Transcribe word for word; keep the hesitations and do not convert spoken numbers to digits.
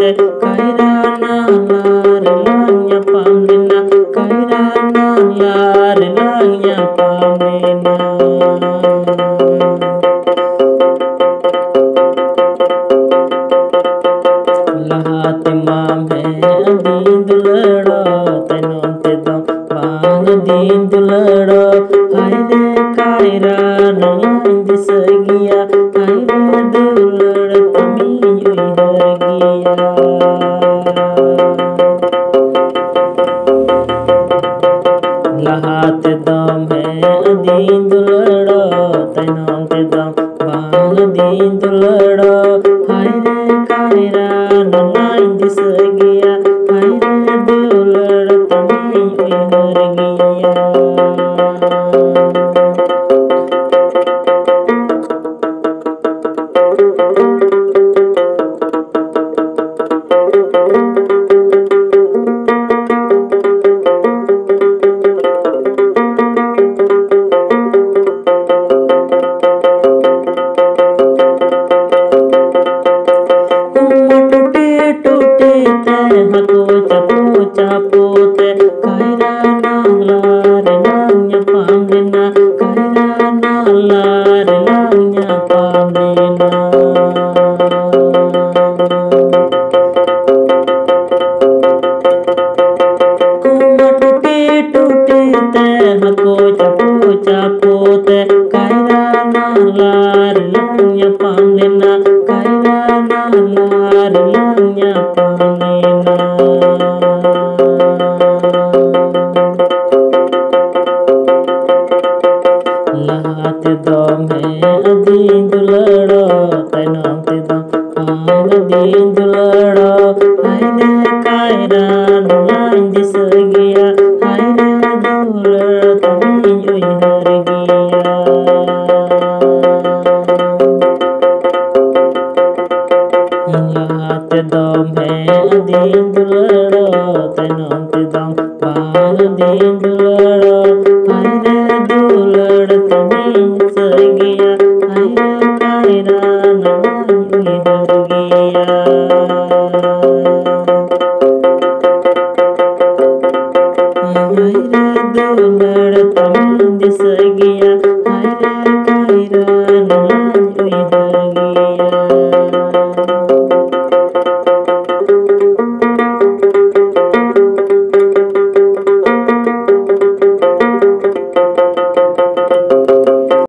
pote kaira na lar langnya pamdina kaira na lar langnya pamdina lahate mame din dulado tenon te do bang din dulado haide kaira na lang disagia haide dulado tami ui hargia lahate dam hai din dulado tenon te dam bang din dulado haide kaira na lang disagia haide dulado tami ui hargia hako capo capote kaira na lar langnya pamdina kaira na lar langnya pamdina kuma tuti tuti te hako capo capote kaira na lar langnya pamdina kaira na lar langnya pamdina lahate dam hai din dulado tenon te dam bang din dulado haide kaira na lang disagia haide dulado tami ui hargia lahate dam hai din dulado tenon te dam bang din dulado haide dulado tami sagia haide kaira na lang ui hargia haide dulado tami sagia